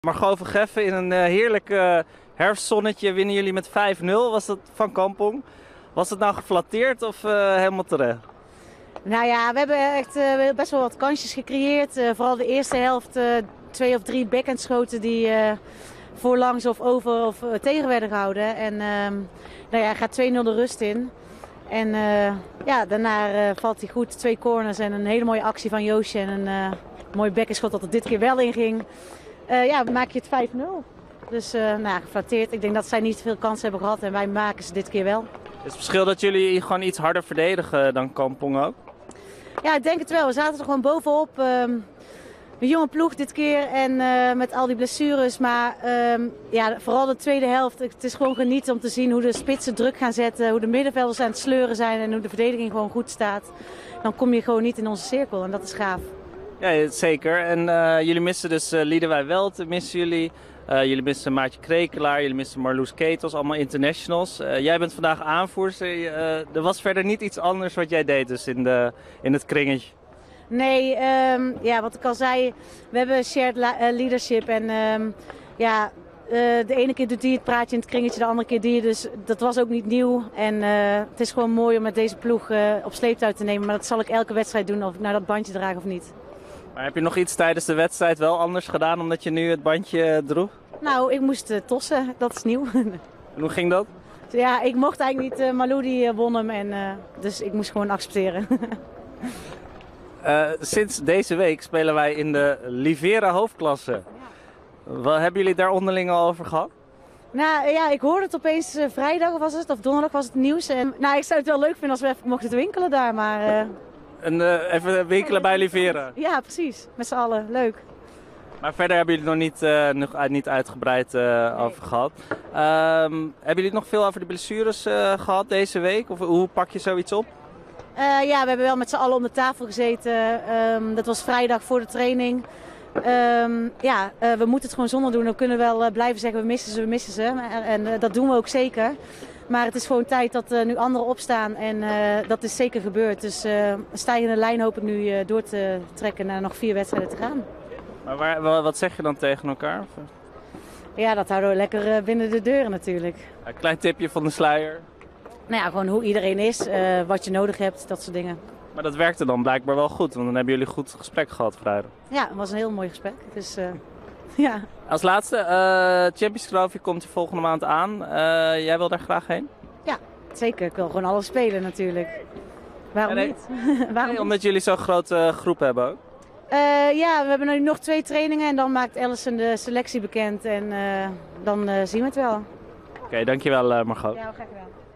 Margot van Geffen, in een heerlijk herfstzonnetje winnen jullie met 5-0. Was dat van Kampong? Was het nou geflatteerd of helemaal terecht? Nou ja, we hebben echt best wel wat kansjes gecreëerd. Vooral de eerste helft 2 of 3 backhandschoten die voorlangs of over of tegen werden gehouden. En nou ja, gaat 2-0 de rust in. En ja, daarna valt hij goed. 2 corners en een hele mooie actie van Joosje. En een mooi bekkenschot dat er dit keer wel in ging. Ja, maak je het 5-0. Dus nou, geflatteerd. Ik denk dat zij niet veel kansen hebben gehad en wij maken ze dit keer wel. Is het verschil dat jullie gewoon iets harder verdedigen dan Kampong ook? Ja, ik denk het wel. We zaten er gewoon bovenop. Een jonge ploeg dit keer en met al die blessures. Maar ja, vooral de tweede helft. Het is gewoon genieten om te zien hoe de spitsen druk gaan zetten. Hoe de middenvelders aan het sleuren zijn en hoe de verdediging gewoon goed staat. Dan kom je gewoon niet in onze cirkel en dat is gaaf. Ja, zeker. En jullie missen dus Liedewij Welt, missen jullie. Jullie missen Maartje Krekelaar, jullie missen Marloes Ketels, allemaal internationals. Jij bent vandaag aanvoerster. Er was verder niet iets anders wat jij deed dus in het kringetje. Nee, ja, wat ik al zei, we hebben shared leadership en ja, de ene keer doet die het praatje in het kringetje, de andere keer die. Dus dat was ook niet nieuw. En het is gewoon mooi om met deze ploeg op sleeptouw te nemen. Maar dat zal ik elke wedstrijd doen, of ik nou dat bandje draag of niet. Maar heb je nog iets tijdens de wedstrijd wel anders gedaan omdat je nu het bandje droeg? Nou, ik moest tossen, dat is nieuw. En hoe ging dat? Ja, ik mocht eigenlijk niet, Malou die won hem en dus ik moest gewoon accepteren. Sinds deze week spelen wij in de Livera hoofdklasse. Wat hebben jullie daar onderling al over gehad? Nou ja, ik hoorde het opeens vrijdag was het, of donderdag was het nieuws. En, nou, ik zou het wel leuk vinden als we even mochten winkelen daar, maar... Even winkelen bij Livera? Ja, precies. Met z'n allen. Leuk. Maar verder hebben jullie nog niet uitgebreid over gehad. Hebben jullie nog veel over de blessures gehad deze week? Of hoe pak je zoiets op? Ja, we hebben wel met z'n allen om de tafel gezeten. Dat was vrijdag voor de training. Ja, we moeten het gewoon zonder doen. We kunnen wel blijven zeggen we missen ze. En dat doen we ook zeker. Maar het is gewoon tijd dat nu anderen opstaan en dat is zeker gebeurd. Dus een stijgende lijn hoop ik nu door te trekken naar nog 4 wedstrijden te gaan. Maar wat zeg je dan tegen elkaar? Ja, dat houden we lekker binnen de deuren natuurlijk. Een klein tipje van de sluier. Nou ja, gewoon hoe iedereen is, wat je nodig hebt, dat soort dingen. Maar dat werkte dan blijkbaar wel goed, want dan hebben jullie goed gesprek gehad vrijdag. Ja, het was een heel mooi gesprek. Dus, ja. Als laatste, Champions Trophy komt er volgende maand aan. Jij wil daar graag heen? Ja, zeker. Ik wil gewoon alles spelen natuurlijk. Waarom niet? Waarom nee, omdat jullie zo'n grote groep hebben ook? Ja, we hebben nu nog 2 trainingen en dan maakt Allison de selectie bekend en dan zien we het wel. Oké, dankjewel Margot. Ja, graag gedaan.